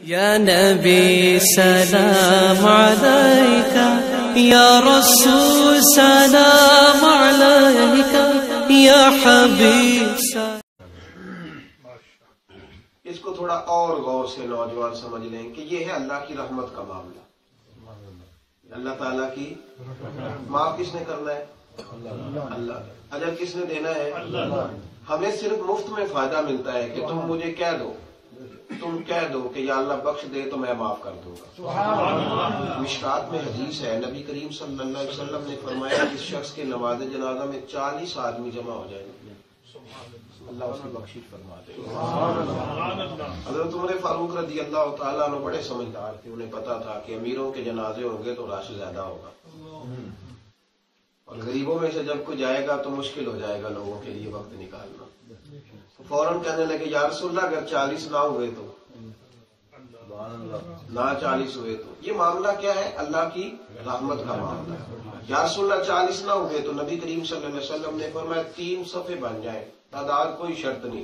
یا نبی سلام علیک، یا رسول سلام علیک، یا حبیب سلام۔ اس کو تھوڑا اور غور سے نوجوان سمجھ لیں کہ یہ ہے اللہ کی رحمت کا معاملہ۔ اللہ تعالیٰ کی معاف کس نے کرنا ہے؟ اللہ۔ اجر کس نے دینا ہے؟ ہمیں صرف مفت میں فائدہ ملتا ہے کہ تم مجھے کہہ دو، تم کہہ دو کہ یا اللہ بخش دے تو میں معاف کر دوں گا۔ مشکات میں حدیث ہے، نبی کریم صلی اللہ علیہ وسلم نے فرمایا اس شخص کے نماز جنازہ میں 40 آدمی جمع ہو جائیں گے، اللہ اس کی بخشش فرما دے۔ حضرت عمر فاروق رضی اللہ تعالیٰ عنہ بڑے سمجھدار تھے، انہیں پتا تھا کہ امیروں کے جنازے ہوں گے تو رش زیادہ ہوگا، اور غریبوں میں سے جب کوئی جائے گا تو مشکل ہو جائے گا لوگوں کے لیے وقت نکالنا۔ تو فوراً کہنے لگے یا رسول اللہ اگر 40 نہ ہوئے تو، نہ 40 ہوئے تو، یہ معاملہ کیا ہے؟ اللہ کی رحمت کا معاملہ ہے۔ یا رسول اللہ 40 نہ ہوئے تو نبی کریم صلی اللہ علیہ وسلم نے فرمایا 3 صفحے بن جائیں، تعداد کوئی شرط نہیں،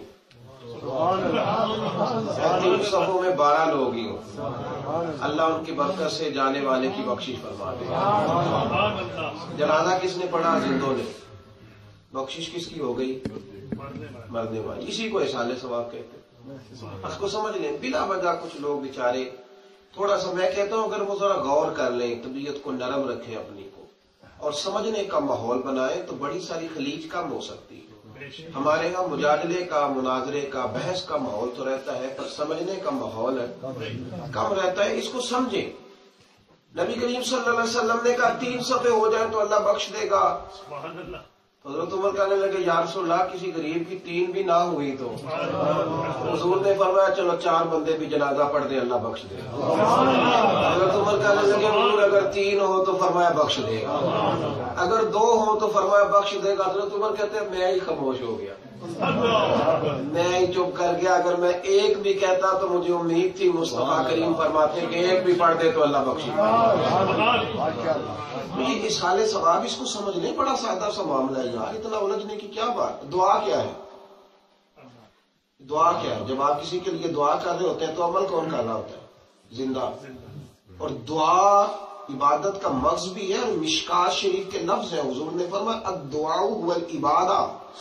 3 صفوں میں 12 لوگ ہی ہوں، اللہ ان کی برکت سے جانے والے کی بخشش فرما دے۔ جنازہ کس نے پڑھا؟ زندوں نے۔ بخشش کس کی ہو گئی؟ مرنے والی۔ اسی کو احسان ثواب کہتے ہیں۔ اس کو سمجھ لیں، بلا وجہ کچھ لوگ بیچارے تھوڑا سا، میں کہتا ہوں اگر وہ ذرا غور کر لیں، طبیعت کو نرم رکھیں اپنی کو، اور سمجھنے کا ماحول بنائیں تو بڑی ساری خلیج کم ہو سکتی ہے۔ ہمارے ہاں مجادلے کا، مناظرے کا، بحث کا ماحول تو رہتا ہے، پر سمجھنے کا ماحول کم رہتا ہے۔ اس کو سمجھیں۔ نبی کریم صلی اللہ علیہ وسلم نے کہا 3 صفحے ہو جائیں تو اللہ بخش دے گا۔ حضرت عمر کہنے لگے یا رسول اللہ کسی غریب کی 3 بھی نہ ہوئی تو؟ حضور نے فرمایا چلو 4 بندے بھی جنازہ پڑھ دیں اللہ بخش دے گا۔ حضرت عمر کہنے لگے حضور اگر 3 ہو تو فرمایا بخش دے گا، اگر 2 ہو تو فرمایا بخش دے گا۔ حضرت عمر کہتے ہیں میں ہی خاموش ہو گیا، میں ہی چپ کر گیا، اگر میں ایک بھی کہتا تو مجھے امید تھی مصطفیٰ کریم فرماتے کہ ایک بھی پڑھ دے تو اللہ بخش دے گا۔ یہ اصحال ثواب، اس کو سمجھ لیں، بڑا سادہ سا معاملہ ہے یار، اتنا الجھنے کی کیا بات۔ دعا کیا ہے؟ دعا کیا ہے؟ جب آپ کسی کے لیے دعا کر رہے ہوتے ہیں تو عمل کون کر رہا ہوتا ہے؟ زندہ۔ اور دعا عبادت کا مغز بھی ہے، اور مشکات شریف کے لفظ ہیں، حضور نے فرمایا الدعاء هو العبادہ،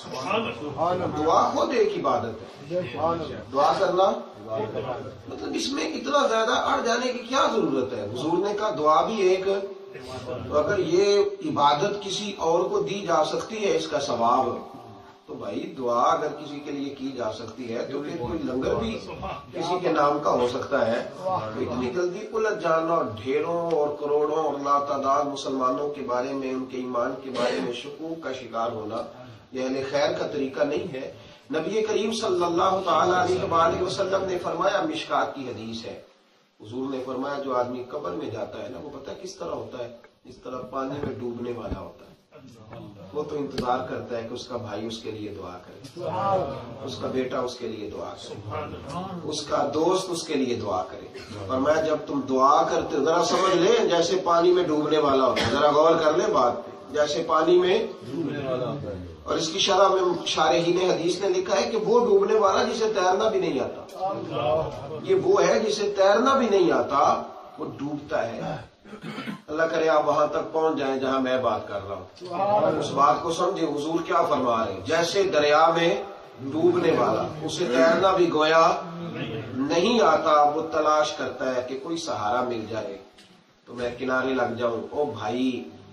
دعا خود ایک عبادت ہے۔ دعا کرنا مطلب اس میں اتنا زیادہ اڑ جانے کی کیا ضرورت ہے؟ حضور نے کہا دعا بھی ایک، تو اگر یہ عبادت کسی اور کو دی جا سکتی ہے اس کا ثواب، تو بھائی دعا اگر کسی کے لیے کی جا سکتی ہے تو پھر کوئی لنگر بھی کسی کے نام کا ہو سکتا ہے۔ تو اتنی جلدی الجھ جانا اور ڈھیروں اور کروڑوں اور لاتعداد مسلمانوں کے بارے میں، ان کے ایمان کے بارے میں شکوک کا شکار ہونا یہ اہل خیر کا طریقہ نہیں ہے۔ نبی کریم صلی اللہ تعالی علیہ وآلہ وسلم نے فرمایا، مشکات کی حدیث ہے، حضور نے فرمایا جو آدمی قبر میں جاتا ہے نا، وہ پتہ کس طرح ہوتا ہے؟ اس طرح پانی میں ڈوبنے والا ہوتا ہے۔ وہ تو انتظار کرتا ہے کہ اس کا بھائی اس کے لیے دعا کرے، اس کا بیٹا اس کے لیے دعا کرے، اس کا دوست اس کے لیے دعا کرے۔ اور میں جب تم دعا کرتے، ذرا سمجھ لیں جیسے پانی میں ڈوبنے والا ہوتا ہے، ذرا غور کر لیں بات پہ، جیسے پانی میں ڈوبنے والا ہوتا ہے۔ اور اس کی شرح میں شارحین حدیث نے لکھا ہے کہ وہ ڈوبنے والا جسے تیرنا بھی نہیں آتا، یہ وہ ہے جسے تیرنا بھی نہیں آتا، وہ ڈوبتا ہے۔ اللہ کرے آپ وہاں تک پہنچ جائیں جہاں میں بات کر رہا ہوں، اس بات کو سمجھے حضور کیا فرما رہے ہیں۔ جیسے دریا میں ڈوبنے والا، اسے تیرنا بھی گویا نہیں آتا، وہ تلاش کرتا ہے کہ کوئی سہارا مل جائے تو میں کنارے لگ جاؤں۔ او بھائی،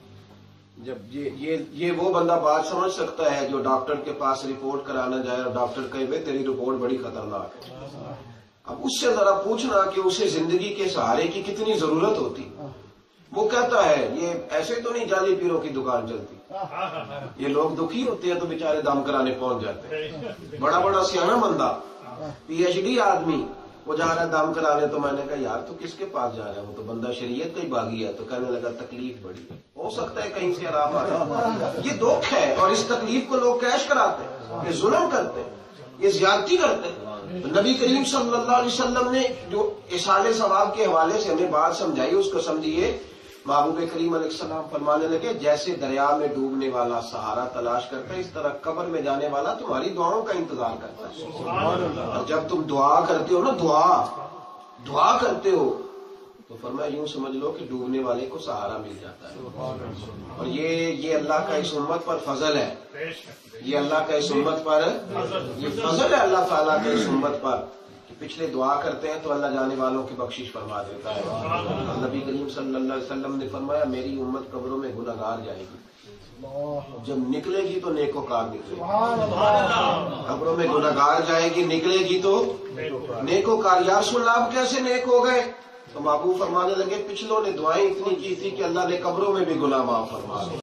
جب یہ وہ بندہ بات سمجھ سکتا ہے جو ڈاکٹر کے پاس رپورٹ کرانا جائے اور ڈاکٹر کہے بھائی تیری رپورٹ بڑی خطرناک ہے، اب اس سے ذرا پوچھنا کہ اسے زندگی کے سہارے کی کتنی ضرورت ہوتی۔ وہ کہتا ہے یہ ایسے تو نہیں جعلی پیروں کی دکان چلتی، یہ لوگ دکھی ہوتے ہیں تو بیچارے دم کرانے پہنچ جاتے ہیں۔ بڑا بڑا سیاح بندہ، PhD آدمی، وہ جا رہا ہے دم کرانے، تو میں نے کہا یار تو کس کے پاس جا رہا ہے؟ وہ تو بندہ شریعت کا ہی باغی ہے۔ تو کہنے لگا تکلیف بڑی ہے، ہو سکتا ہے کہیں سے آرام آ جائے۔ یہ دکھ ہے، اور اس تکلیف کو لوگ کیش کراتے ہیں، یہ ظلم کرتے ہیں، یہ زیادتی کرتے ہیں۔ نبی کریم صلی اللہ علیہ وسلم نے جو اصحال ثواب کے حوالے سے ہمیں بات سمجھائی، اس کو سمجھیے۔ محبوب کریم علیہ السلام فرمانے لگے جیسے دریا میں ڈوبنے والا سہارا تلاش کرتا ہے، اس طرح قبر میں جانے والا تمہاری دعاؤں کا انتظار کرتا ہے۔ اور جب تم دعا کرتے ہو نا، دعا دعا کرتے ہو تو فرمایا یوں سمجھ لو کہ ڈوبنے والے کو سہارا مل جاتا ہے. اور یہ اللہ کا اس امت پر فضل ہے. یہ اللہ کا اس امت پر یہ فضل ہے اللہ تعالیٰ کا اس امت پر کہ پچھلے دعا کرتے ہیں تو اللہ جانے والوں کی بخشش فرما دیتا ہے. نبی کریم صلی اللہ علیہ وسلم نے فرمایا میری امت قبروں میں گنہگار جائے گی, جب نکلے گی تو نیکوکار نکلے گی. قبروں میں گنہگار جائے گی, نکلے گی تو نیکوکار. یا رسول اللہ آپ کیسے نیک ہو گئے؟ تو محبوب فرمانے لگے پچھلوں نے دعائیں اتنی کی تھی کہ اللہ نے قبروں میں بھی گناہ معاف فرما.